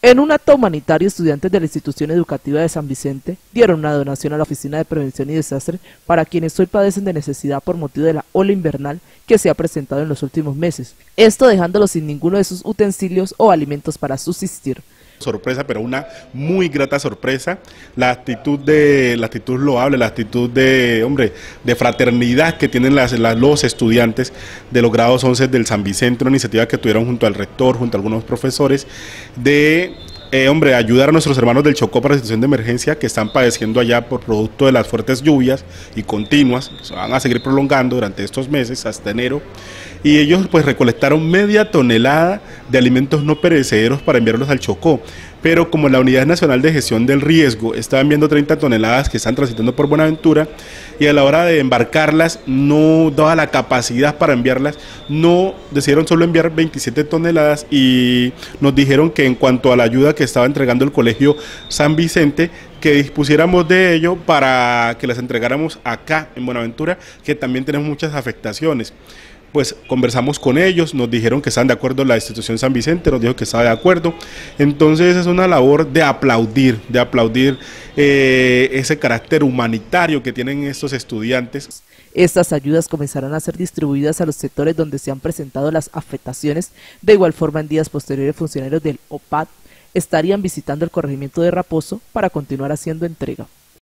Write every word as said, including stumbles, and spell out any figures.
En un acto humanitario, estudiantes de la institución educativa de San Vicente dieron una donación a la Oficina de Prevención y Desastre para quienes hoy padecen de necesidad por motivo de la ola invernal que se ha presentado en los últimos meses, esto dejándolos sin ninguno de sus utensilios o alimentos para subsistir. Sorpresa, pero una muy grata sorpresa, la actitud de la actitud loable, la actitud de hombre de fraternidad que tienen las, las, los estudiantes de los grados once del San Vicente, una iniciativa que tuvieron junto al rector, junto a algunos profesores, de eh, hombre ayudar a nuestros hermanos del Chocó para la situación de emergencia que están padeciendo allá por producto de las fuertes lluvias y continuas, se van a seguir prolongando durante estos meses hasta enero. Y ellos pues recolectaron media tonelada de alimentos no perecederos para enviarlos al Chocó, pero como la Unidad Nacional de Gestión del Riesgo estaba enviando treinta toneladas que están transitando por Buenaventura y a la hora de embarcarlas no daba la capacidad para enviarlas, no decidieron solo enviar veintisiete toneladas y nos dijeron que en cuanto a la ayuda que estaba entregando el Colegio San Vicente, que dispusiéramos de ello para que las entregáramos acá en Buenaventura, que también tenemos muchas afectaciones. Pues conversamos con ellos, nos dijeron que estaban de acuerdo, la institución San Vicente nos dijo que estaba de acuerdo, entonces es una labor de aplaudir, de aplaudir eh, ese carácter humanitario que tienen estos estudiantes. Estas ayudas comenzarán a ser distribuidas a los sectores donde se han presentado las afectaciones. De igual forma, en días posteriores, funcionarios del O P A D estarían visitando el corregimiento de Raposo para continuar haciendo entrega.